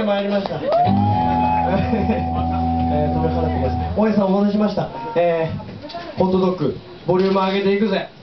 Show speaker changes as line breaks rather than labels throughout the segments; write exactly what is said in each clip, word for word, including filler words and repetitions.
てまいりました。えー、止め払ってます。大家さんお待たせしました。えー、ホットドッグボリューム上げていくぜ。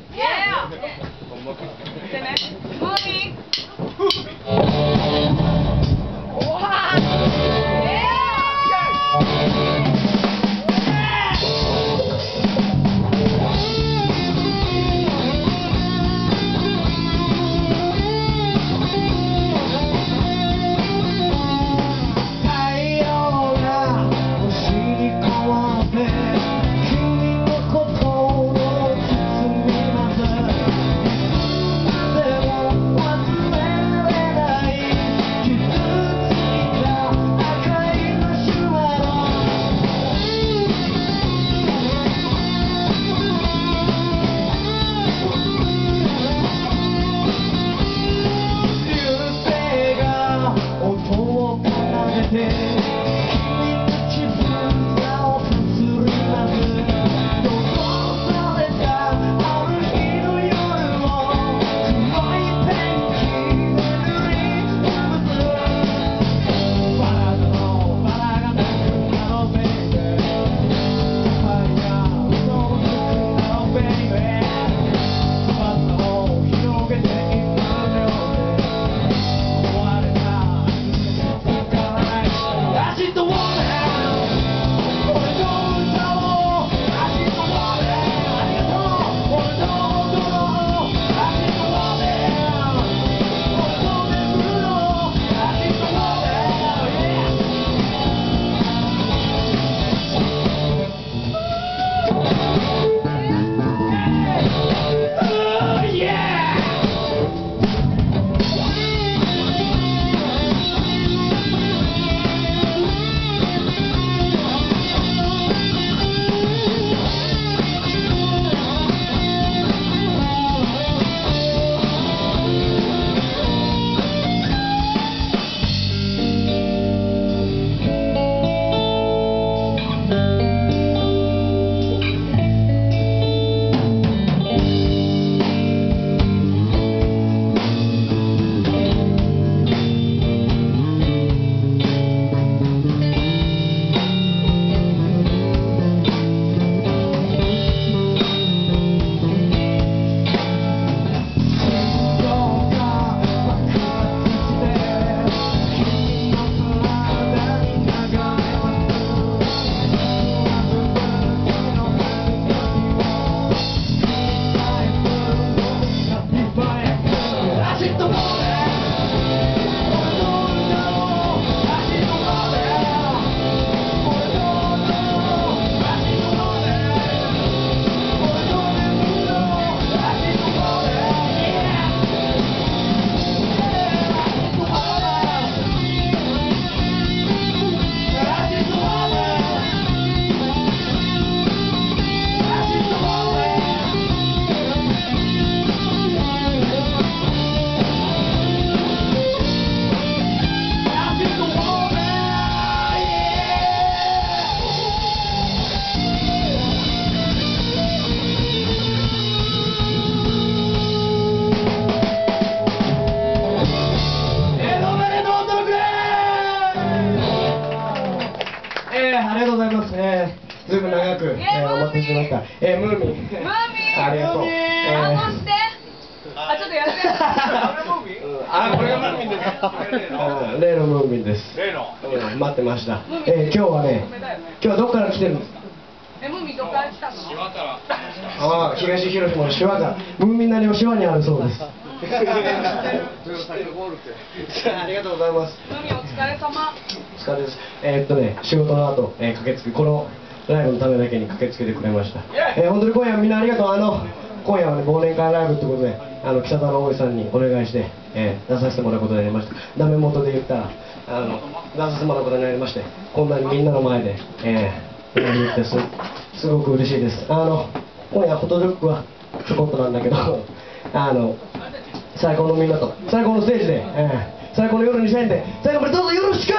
ありがとうございます。えー、ずいぶん長く、えー、お待たせしました。えー、ムーミン。ムーミン。ありがとう。えー、
あ、して。あ、ちょっとやって。
あ、これがムーミンです。例のムーミンです。
例の。
待ってました。えー、今日はね、今日はどこから来てるんですか。
え、ムーミンどこから来たの？
島から。
ああ、東広島の島から。ムーミンなりの島にあるそうです。ありがとうございます。
ムーミンお疲れ様。
お疲れです。えー、っとね、仕事の後、えー、駆けつけ、このライブのためだけに駆けつけてくれました。えー、本当に今夜はみんなありがとう。あの、今夜はね、忘年会ライブってことで、あの、北田の大井さんにお願いして、えー、出させてもらうことになりました。ダメ元で言ったら、あの、出させてもらうことになりまして、こんなにみんなの前で、えー、言ってす、すごく嬉しいです。あの、今夜、ホットドッグはちょこっとなんだけど、あの、最高のみんなと、最高のステージで、えー、最高の夜にしたいんで、最後までどうぞよろしく。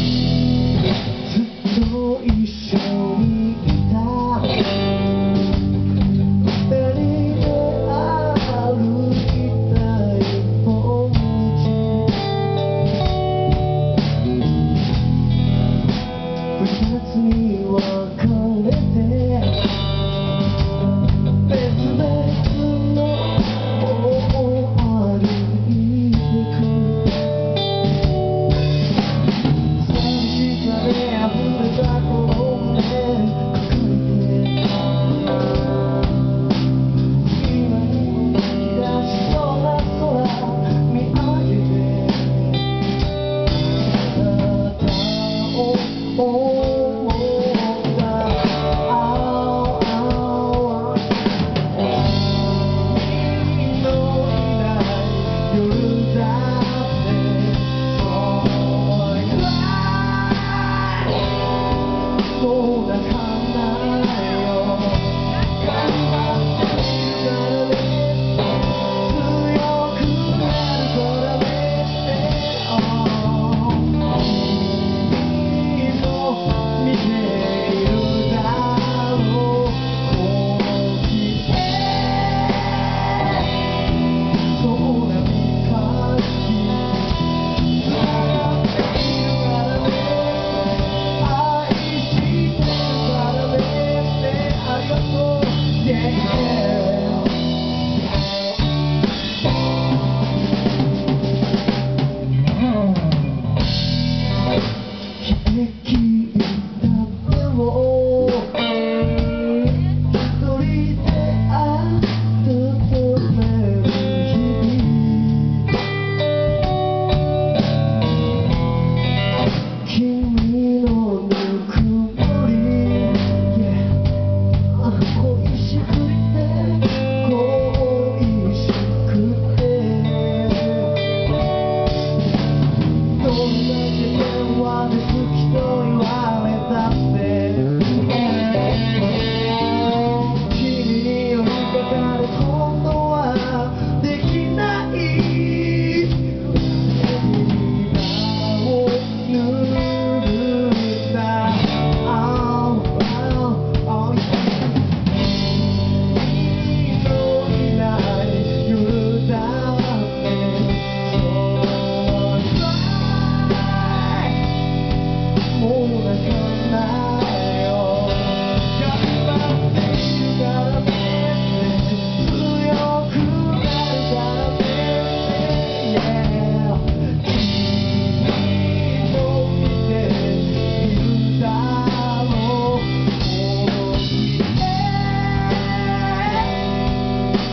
ずっと一緒にいた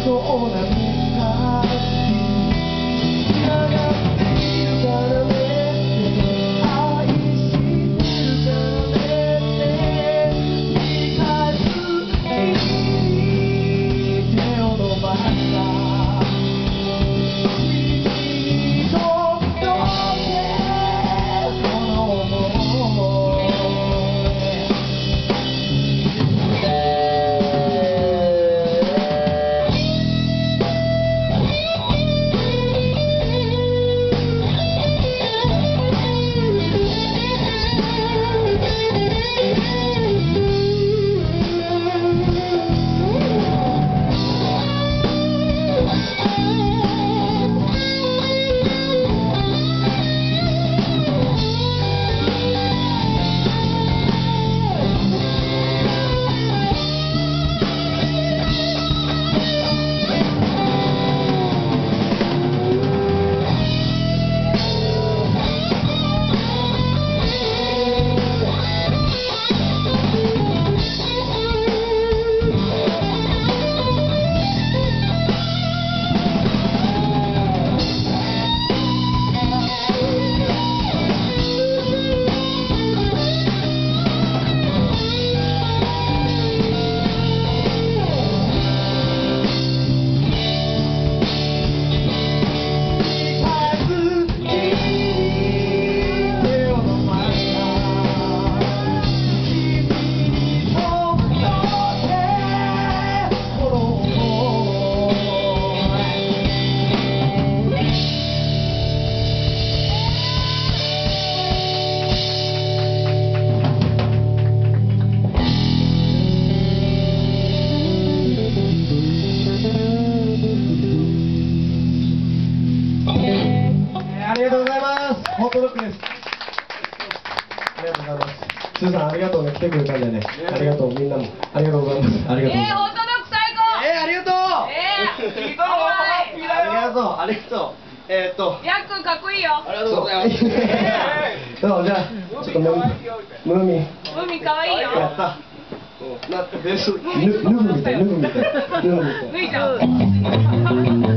そうな昔つながっているからねって愛してるからねって見返す君に手を伸ばした君と届けその想いありがとうございます。ホットドッグです。ありがとうございます。スーさんありがとうね、来てくれたんでね。ありがとう、みんなも。ありがとうございます。ありがとう。
えー、ホットドッグ最高。
えー、ありがとう。
えー、
いいぞ
はい
ありがとう、ありがとう。えーっと、
ヤックンかっこいいよ。
ありがとうございます。
そう、じゃあ、ちょっとムームーミン。
海かわいいよ。
やった。なってです。
ぬ、脱ぐみたい、脱ぐみたい。脱ぐみたい。
脱いじゃう。